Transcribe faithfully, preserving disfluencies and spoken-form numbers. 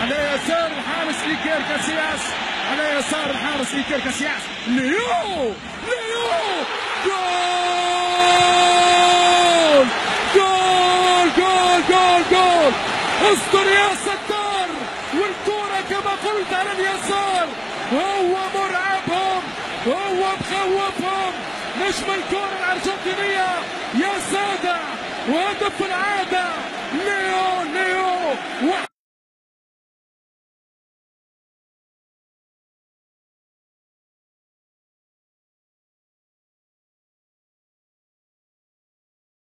على يسار الحارس إيكير كاسياس، على يسار الحارس إيكير كاسياس. ليو ليو جول جول جول جول جول. استر يا ستار. والكرة كما قلت على اليسار، هو مرعبهم، هو مخوفهم. نجم الكرة الأرجنتينية يا سادة، وهدف العادة ليو ليو.